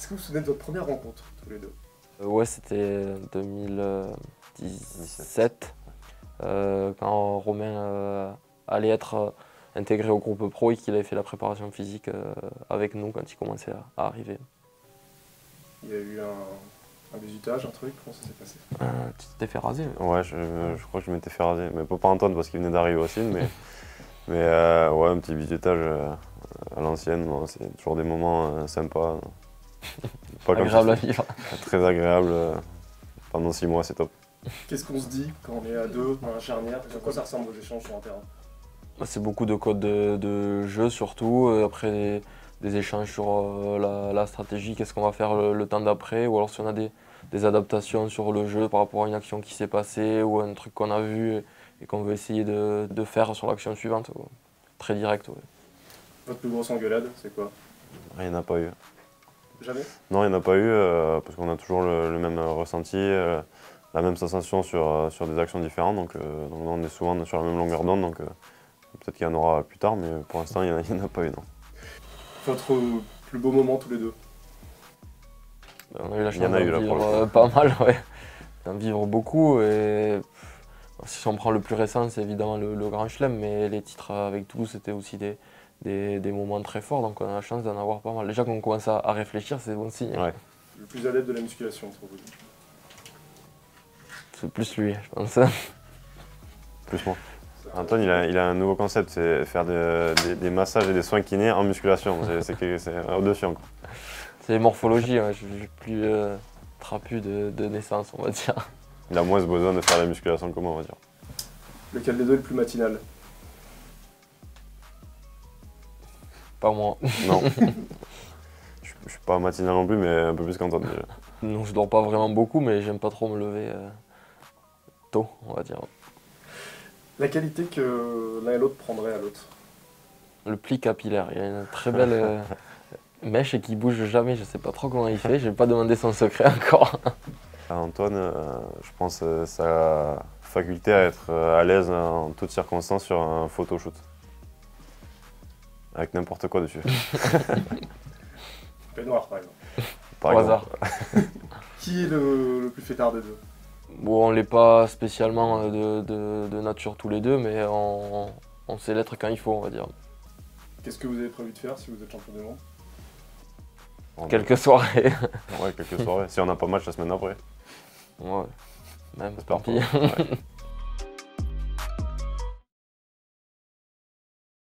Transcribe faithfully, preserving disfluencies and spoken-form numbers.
Est-ce que vous vous souvenez de votre première rencontre, tous les deux? Euh, ouais, c'était deux mille dix-sept, euh, quand Romain euh, allait être euh, intégré au groupe pro et qu'il avait fait la préparation physique euh, avec nous quand il commençait à, à arriver. Il y a eu un, un bisutage, un truc, comment ça s'est passé? Euh, tu t'es fait raser? Ouais, je, je crois que je m'étais fait raser, mais pas par Antoine parce qu'il venait d'arriver aussi, mais, mais euh, ouais, un petit bisutage euh, à l'ancienne, bon, c'est toujours des moments euh, sympas. Pas Agréable à vivre. Très agréable, euh, pendant six mois, c'est top. Qu'est-ce qu'on se dit quand on est à deux dans la charnière? À quoi ça ressemble aux échanges sur un terrain? C'est beaucoup de codes de, de jeu surtout, euh, après des, des échanges sur euh, la, la stratégie, qu'est-ce qu'on va faire le, le temps d'après, ou alors si on a des, des adaptations sur le jeu par rapport à une action qui s'est passée ou un truc qu'on a vu et, et qu'on veut essayer de, de faire sur l'action suivante. Ouais. Très direct. Ouais. Votre plus grosse engueulade, c'est quoi? Il n'y en a pas eu. Jamais? Non, il n'y en a pas eu, euh, parce qu'on a toujours le, le même ressenti, euh, la même sensation sur, euh, sur des actions différentes, donc, euh, donc on est souvent sur la même longueur d'onde, donc euh, peut-être qu'il y en aura plus tard, mais pour l'instant, il n'y en, en a pas eu, non. Votre plus beau moment tous les deux? On a eu la chance Il y en a eu, d'en là, pour vivre le coup. euh, pas mal, ouais. D'en vivre beaucoup. Et si on prend le plus récent, c'est évidemment le, le Grand Chelem, mais les titres avec Toulouse, c'était aussi des, des, des moments très forts, donc on a la chance d'en avoir pas mal. Déjà qu'on commence à, à réfléchir, c'est bon signe. Ouais. Le plus adepte de la musculation, pour vous? C'est plus lui, je pense. Plus moi. Antoine, il a, il a un nouveau concept, c'est faire de- des, des massages et des soins kinés en musculation. C'est- C'est que- c'est au-dessus encore. C'est morphologie, hein. Je suis plus euh, trapu de, de naissance, on va dire. Il a moins besoin de faire la musculation que moi, on va dire. Lequel des deux est le plus matinal? Pas moi. Non. Je ne suis pas matinal non plus, mais un peu plus qu'Antoine déjà. Non, je dors pas vraiment beaucoup, mais j'aime pas trop me lever euh, tôt, on va dire. La qualité que l'un et l'autre prendrait à l'autre? Le pli capillaire, il y a une très belle euh, mèche et qui bouge jamais, je sais pas trop comment il fait, j'ai pas demandé son secret encore. À Antoine, euh, je pense euh, sa faculté à être euh, à l'aise en toutes circonstances sur un photoshoot. Avec n'importe quoi dessus. Peignoir, noir, par exemple. Par Au exemple. hasard. Qui est le, le plus fêtard des deux? Bon, on l'est pas spécialement euh, de, de- de nature tous les deux, mais on, on sait l'être quand il faut, on va dire. Qu'est-ce que vous avez prévu de faire si vous êtes champion du monde? On- Quelques soirées. Ouais, quelques soirées. Si on n'a pas match la semaine après. Ouais, même, J'espère tant pis. pas. Ouais.